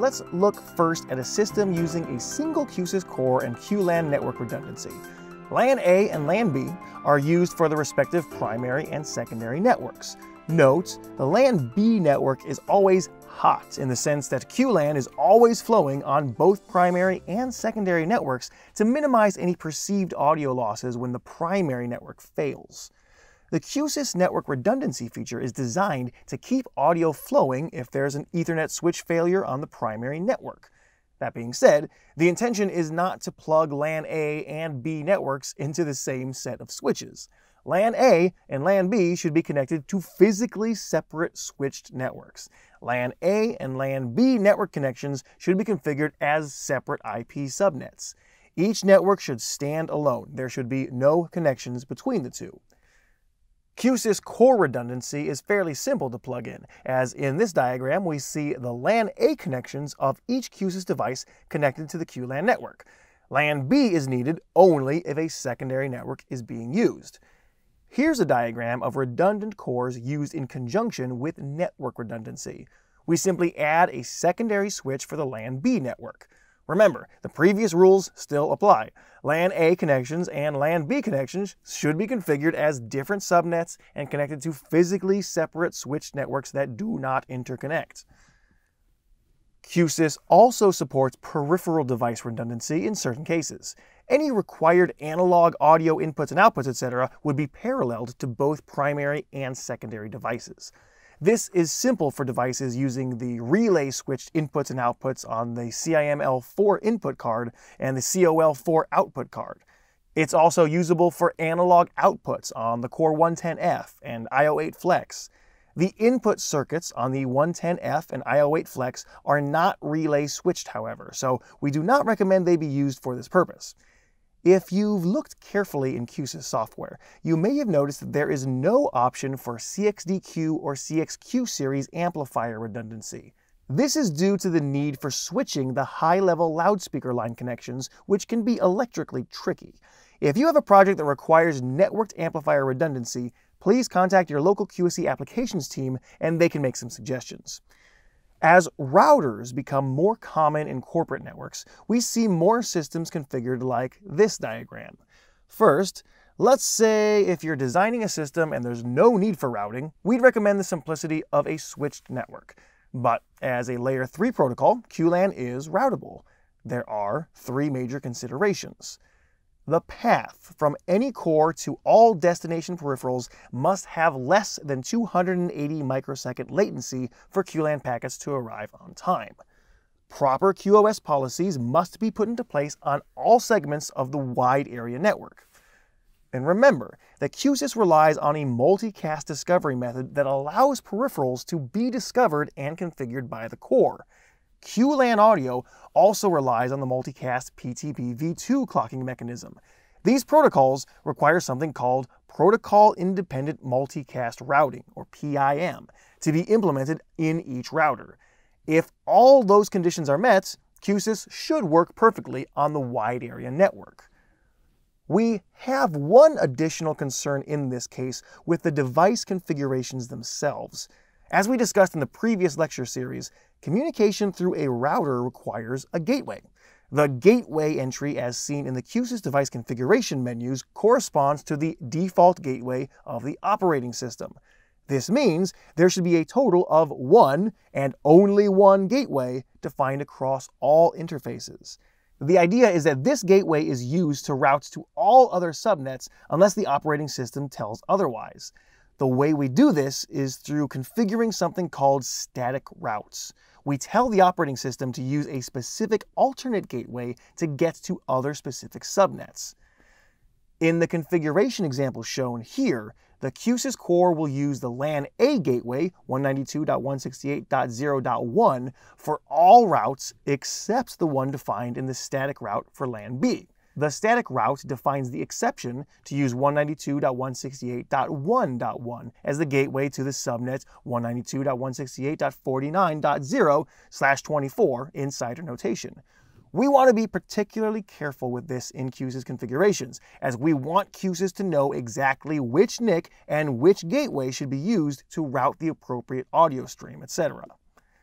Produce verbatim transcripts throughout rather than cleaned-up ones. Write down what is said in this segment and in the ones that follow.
let's look first at a system using a single Q S Y S core and Q LAN network redundancy. LAN A and LAN B are used for the respective primary and secondary networks. Note, the LAN B network is always hot in the sense that Q LAN is always flowing on both primary and secondary networks to minimize any perceived audio losses when the primary network fails. The Q S Y S network redundancy feature is designed to keep audio flowing if there's an Ethernet switch failure on the primary network. That being said, the intention is not to plug LAN A and B networks into the same set of switches. LAN A and LAN B should be connected to physically separate switched networks. LAN A and LAN B network connections should be configured as separate I P subnets. Each network should stand alone. There should be no connections between the two. Q S Y S core redundancy is fairly simple to plug in, as in this diagram we see the LAN A connections of each Q S Y S device connected to the Q LAN network. LAN B is needed only if a secondary network is being used. Here's a diagram of redundant cores used in conjunction with network redundancy. We simply add a secondary switch for the LAN B network. Remember, the previous rules still apply. LAN A connections and LAN B connections should be configured as different subnets and connected to physically separate switched networks that do not interconnect. Q S Y S also supports peripheral device redundancy in certain cases. Any required analog audio inputs and outputs, et cetera would be paralleled to both primary and secondary devices. This is simple for devices using the relay switched inputs and outputs on the C I M L four input card and the C O L four output card. It's also usable for analog outputs on the Core one ten F and I O eight Flex. The input circuits on the one ten F and I O eight Flex are not relay switched, however, so we do not recommend they be used for this purpose. If you've looked carefully in Q S Y S software, you may have noticed that there is no option for C X D Q or C X Q series amplifier redundancy. This is due to the need for switching the high-level loudspeaker line connections, which can be electrically tricky. If you have a project that requires networked amplifier redundancy, please contact your local Q S C applications team and they can make some suggestions. As routers become more common in corporate networks, we see more systems configured like this diagram. First, let's say if you're designing a system and there's no need for routing, we'd recommend the simplicity of a switched network. But as a layer three protocol, Q LAN is routable. There are three major considerations. The path from any core to all destination peripherals must have less than two hundred eighty microsecond latency for Q LAN packets to arrive on time. Proper Q o S policies must be put into place on all segments of the wide area network. And remember that Q S Y S relies on a multicast discovery method that allows peripherals to be discovered and configured by the core. Q LAN audio also relies on the multicast P T P v two clocking mechanism. These protocols require something called Protocol Independent Multicast Routing, or P I M, to be implemented in each router. If all those conditions are met, Q S Y S should work perfectly on the wide area network. We have one additional concern in this case with the device configurations themselves. As we discussed in the previous lecture series, communication through a router requires a gateway. The gateway entry as seen in the Q S Y S device configuration menus corresponds to the default gateway of the operating system. This means there should be a total of one and only one gateway defined across all interfaces. The idea is that this gateway is used to route to all other subnets unless the operating system tells otherwise. The way we do this is through configuring something called static routes. We tell the operating system to use a specific alternate gateway to get to other specific subnets. In the configuration example shown here, the Q S Y S core will use the LAN A gateway one ninety-two dot one sixty-eight dot zero dot one for all routes except the one defined in the static route for LAN B. The static route defines the exception to use one ninety-two dot one sixty-eight dot one dot one as the gateway to the subnet one ninety-two dot one sixty-eight dot forty-nine dot zero slash twenty-four insider notation. We want to be particularly careful with this in Q S Y S configurations, as we want Q S Y S to know exactly which N I C and which gateway should be used to route the appropriate audio stream, et cetera.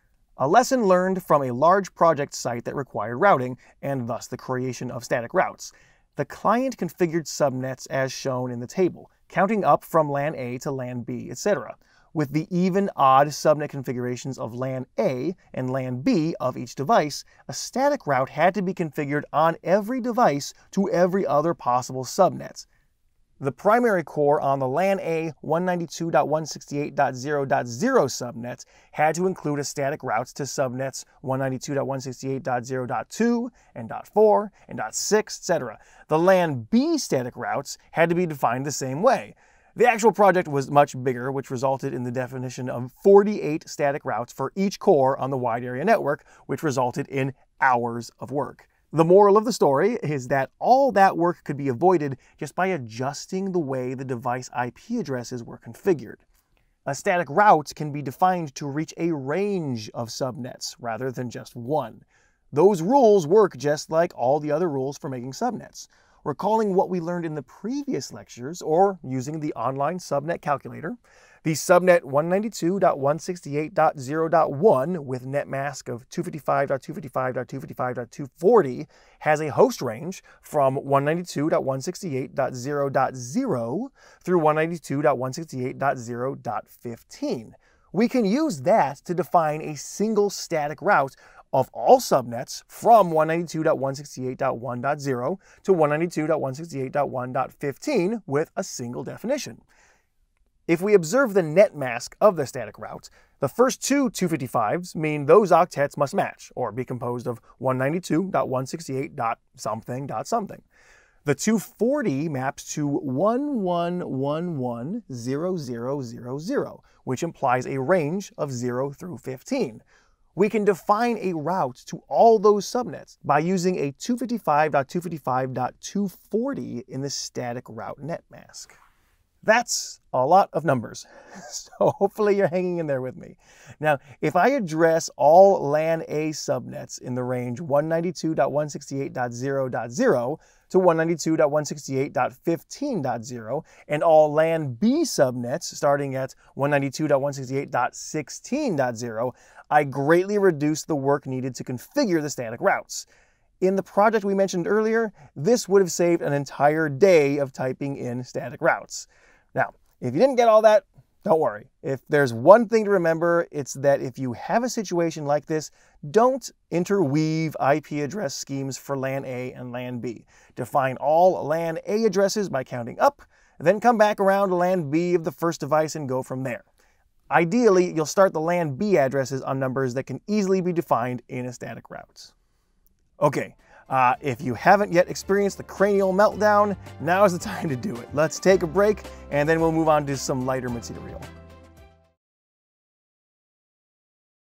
A lesson learned from a large project site that required routing, and thus the creation of static routes. The client configured subnets as shown in the table, counting up from LAN A to LAN B, et cetera. With the even-odd subnet configurations of LAN A and LAN B of each device, a static route had to be configured on every device to every other possible subnet. The primary core on the LAN A one ninety-two dot one sixty-eight dot zero dot zero subnet had to include a static route to subnets one ninety-two dot one sixty-eight dot zero dot two and .four and .six, et cetera. The LAN B static routes had to be defined the same way. The actual project was much bigger, which resulted in the definition of forty-eight static routes for each core on the wide area network, which resulted in hours of work. The moral of the story is that all that work could be avoided just by adjusting the way the device I P addresses were configured. A static route can be defined to reach a range of subnets rather than just one. Those rules work just like all the other rules for making subnets. Recalling what we learned in the previous lectures, or using the online subnet calculator, the subnet one ninety-two dot one sixty-eight dot zero dot one with net mask of two fifty-five dot two fifty-five dot two fifty-five dot two forty has a host range from one ninety-two dot one sixty-eight dot zero dot zero through one ninety-two dot one sixty-eight dot zero dot fifteen. We can use that to define a single static route of all subnets from one ninety-two dot one sixty-eight dot one dot zero to one ninety-two dot one sixty-eight dot one dot fifteen with a single definition. If we observe the net mask of the static route, the first two two fifty-fives mean those octets must match, or be composed of one ninety-two dot one sixty-eight dot something dot something. The two forty maps to one one one one zero zero zero zero, which implies a range of zero through fifteen. We can define a route to all those subnets by using a two fifty-five dot two fifty-five dot two forty in the static route net mask. That's a lot of numbers, so hopefully you're hanging in there with me. Now, if I address all LAN A subnets in the range one ninety-two dot one sixty-eight dot zero dot zero to one ninety-two dot one sixty-eight dot fifteen dot zero, and all LAN B subnets starting at one ninety-two dot one sixty-eight dot sixteen dot zero, I greatly reduce the work needed to configure the static routes. In the project we mentioned earlier, this would have saved an entire day of typing in static routes. Now, if you didn't get all that, don't worry. If there's one thing to remember, it's that if you have a situation like this, don't interweave I P address schemes for LAN A and LAN B. Define all LAN A addresses by counting up, then come back around to LAN B of the first device and go from there. Ideally, you'll start the LAN B addresses on numbers that can easily be defined in a static route. Okay. Uh, if you haven't yet experienced the cranial meltdown, now is the time to do it. Let's take a break, and then we'll move on to some lighter material.